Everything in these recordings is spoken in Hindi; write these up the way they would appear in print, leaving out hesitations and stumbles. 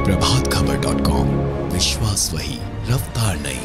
प्रभातखबर.com, विश्वास वही, रफ्तार नहीं।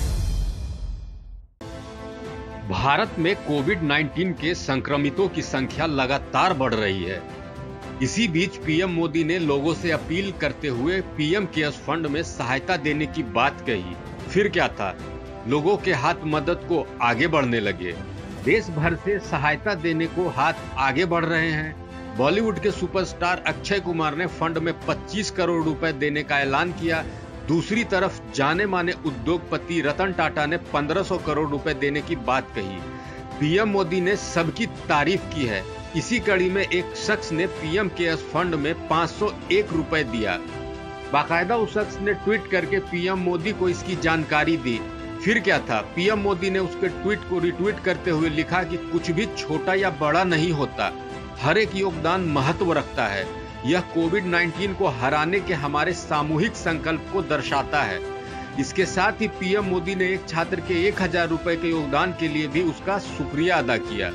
भारत में कोविड-19 के संक्रमितों की संख्या लगातार बढ़ रही है। इसी बीच पीएम मोदी ने लोगों से अपील करते हुए पीएम केयर्स फंड में सहायता देने की बात कही। फिर क्या था, लोगों के हाथ मदद को आगे बढ़ने लगे। देश भर से सहायता देने को हाथ आगे बढ़ रहे हैं। बॉलीवुड के सुपरस्टार अक्षय कुमार ने फंड में 25 करोड़ रुपए देने का ऐलान किया। दूसरी तरफ जाने माने उद्योगपति रतन टाटा ने 1500 करोड़ रुपए देने की बात कही। पीएम मोदी ने सबकी तारीफ की है। इसी कड़ी में एक शख्स ने पीएम केयर्स फंड में 501 रुपए दिया। बाकायदा उस शख्स ने ट्वीट करके पीएम मोदी को इसकी जानकारी दी। फिर क्या था, पीएम मोदी ने उसके ट्वीट को रिट्वीट करते हुए लिखा कि कुछ भी छोटा या बड़ा नहीं होता, हर एक योगदान महत्व रखता है। यह कोविड-19 को हराने के हमारे सामूहिक संकल्प को दर्शाता है। इसके साथ ही पीएम मोदी ने एक छात्र के 1000 रुपए के योगदान के लिए भी उसका शुक्रिया अदा किया।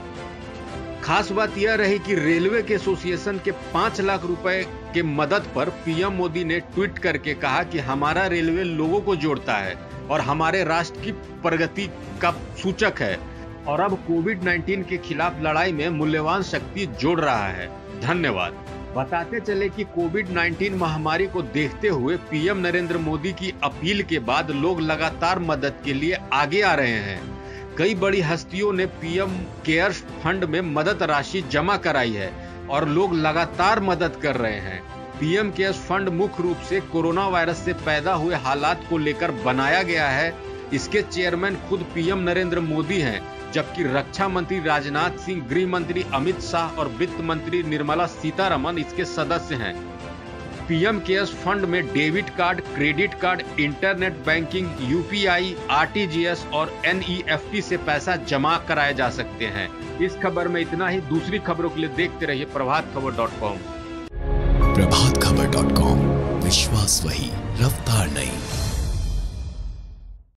खास बात यह रही कि रेलवे के एसोसिएशन के 5 लाख रुपए के मदद पर पीएम मोदी ने ट्वीट करके कहा कि हमारा रेलवे लोगों को जोड़ता है और हमारे राष्ट्र की प्रगति का सूचक है और अब कोविड-19 के खिलाफ लड़ाई में मूल्यवान शक्ति जोड़ रहा है। धन्यवाद। बताते चले कि कोविड-19 महामारी को देखते हुए पीएम नरेंद्र मोदी की अपील के बाद लोग लगातार मदद के लिए आगे आ रहे हैं। कई बड़ी हस्तियों ने पीएम केयर्स फंड में मदद राशि जमा कराई है और लोग लगातार मदद कर रहे हैं। पीएम केयर्स फंड मुख्य रूप से कोरोना वायरस से पैदा हुए हालात को लेकर बनाया गया है। इसके चेयरमैन खुद पीएम नरेंद्र मोदी हैं, जबकि रक्षा मंत्री राजनाथ सिंह, गृह मंत्री अमित शाह और वित्त मंत्री निर्मला सीतारमण इसके सदस्य हैं। पीएम केयर्स फंड में debit card, credit card, internet banking, UPI, RTGS और एनईएफटी से पैसा जमा कराए जा सकते हैं। इस खबर में इतना ही। दूसरी खबरों के लिए देखते रहिए प्रभातखबर.com। प्रभातखबर.com, विश्वास वही, रफ्तार नहीं।